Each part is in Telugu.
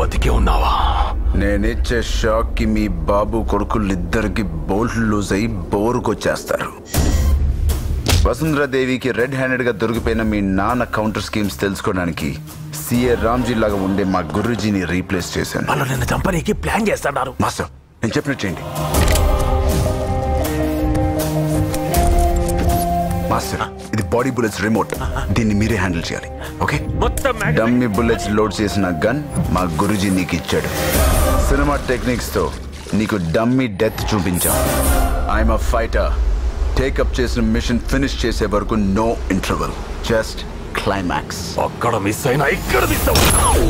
బతికే ఉన్నావా? నేనిచ్చే షాక్ కి మీ బాబు కొడుకులిద్దరికి బోల్ట్ లూజ్ అయి బోరుకొచ్చేస్తారు. వసుంధరాదేవికి రెడ్ హ్యాండెడ్ గా దొరికిపోయిన మీ నాన్న కౌంటర్ స్కీమ్స్ తెలుసుకోవడానికి సిఏ రామ్జీ లాగా ఉండే మా గురూజీని రీప్లేస్ చేశాను. వాళ్ళు నిన్ను చంపనీకి ప్లాన్ చేస్తున్నారు. మాస్టర్, నేను చెప్పినట్టు చేయండి. మాస్టర్, ఇది బాడీ బుల్లెట్స్ రిమోట్. దీన్ని మీరే హ్యాండిల్ చేయాలి. ఓకే? డమ్మీ బుల్లెట్స్ లోడ్ చేసిన గన్ మా గురూజీ నీకు ఇచ్చాడు. సినిమా టెక్నిక్స్ తో నీకు డమ్మీ డెత్ చూపించాం. I'm a fighter. టేకప్ చేసిన మిషన్ ఫినిష్ చేసే వరకు నో ఇంటర్వెల్, జస్ట్ క్లైమాక్స్. అక్కడ మిస్ అయినా ఇక్కడ మిస్ అవుతావు.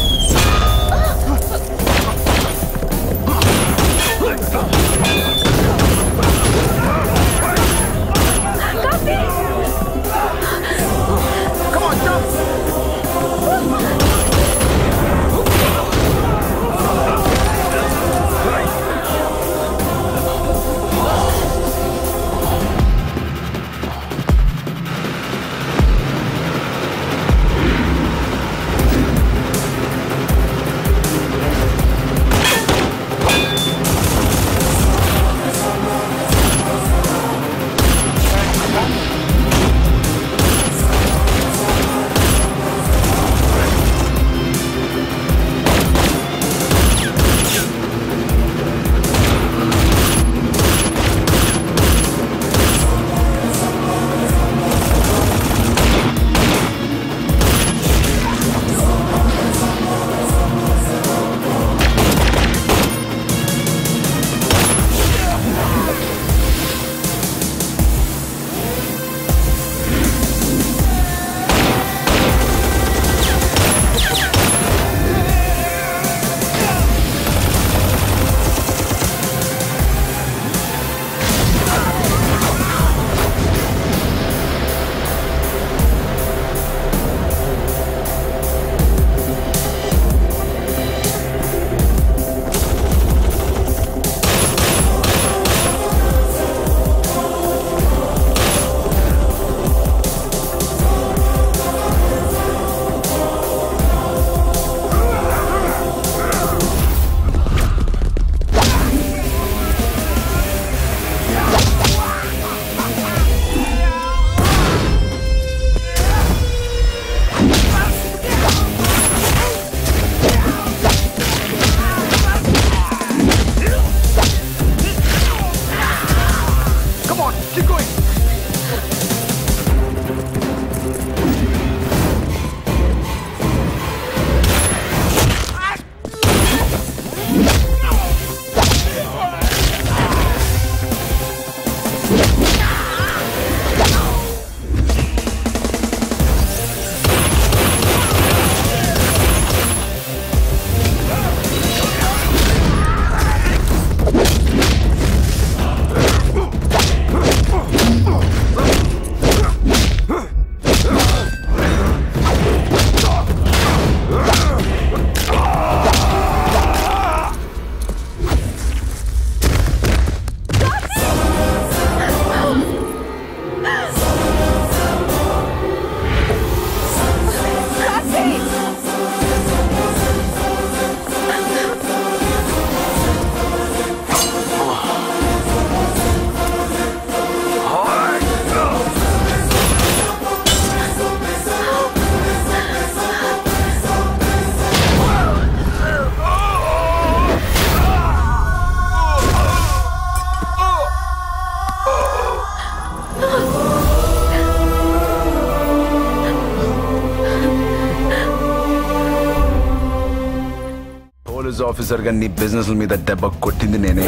ఆఫీసర్ గా నీ బిజినెస్ మీద దెబ్బ కొట్టింది నేనే.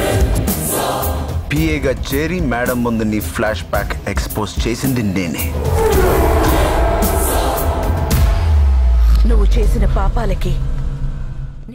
పిఏగా చేరి మేడం ముందు నీ ఫ్లాష్ బ్యాక్ ఎక్స్పోజ్ చేసింది నేనే. నువ్వు చేసిన పాపాలకి